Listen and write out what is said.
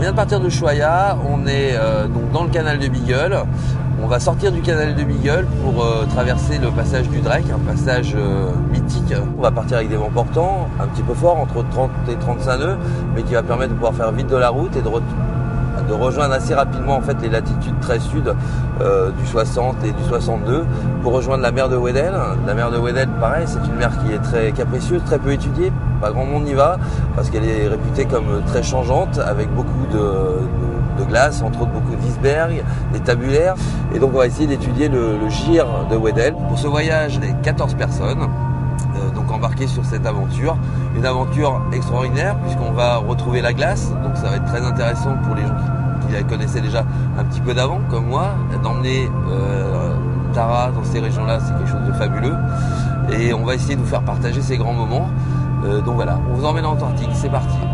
vient de partir de Ushuaïa, on est donc dans le canal de Beagle. On va sortir du canal de Beagle pour traverser le passage du Drake, un passage mythique. On va partir avec des vents portants, un petit peu fort, entre 30 et 35 nœuds, mais qui va permettre de pouvoir faire vite de la route et de rejoindre assez rapidement en fait les latitudes très sud du 60 et du 62 pour rejoindre la mer de Weddell. La mer de Weddell, pareil, c'est une mer qui est très capricieuse, très peu étudiée. Pas grand monde y va parce qu'elle est réputée comme très changeante avec beaucoup de glace, entre autres beaucoup d'icebergs, des tabulaires. Et donc on va essayer d'étudier le gir de Weddell. Pour ce voyage, les 14 personnes. Donc embarquer sur cette aventure, une aventure extraordinaire puisqu'on va retrouver la glace, donc ça va être très intéressant pour les gens qui la connaissaient déjà un petit peu d'avant comme moi, d'emmener Tara dans ces régions-là, c'est quelque chose de fabuleux et on va essayer de vous faire partager ces grands moments. Donc voilà, on vous emmène en Antarctique, c'est parti.